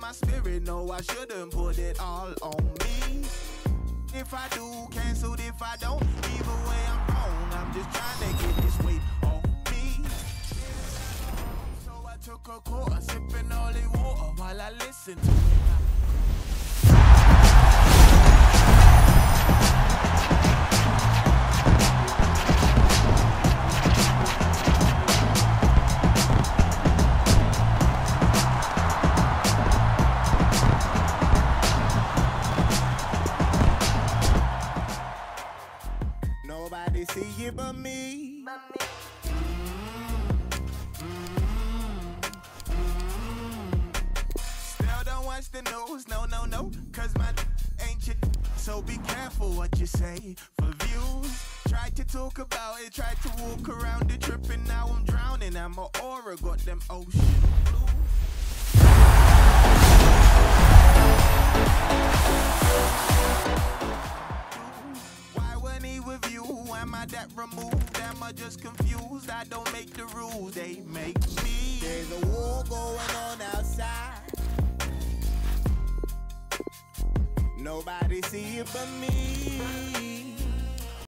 my spirit, no, I shouldn't put it all on me. If I do, canceled if I don't. Either way, I'm wrong. I'm just trying to get this weight off me. So I took a quarter, sipping holy water while I listened to it. Nobody see it but me. Still don't watch the news, no, no, no, cause my ain't shit. So be careful what you say for views. Tried to talk about it, tried to walk around it, tripping, now I'm drowning. And my aura got them ocean blues. With you, am I that removed? Am I just confused? I don't make the rules, they make me. There's a war going on outside. Nobody see it but me.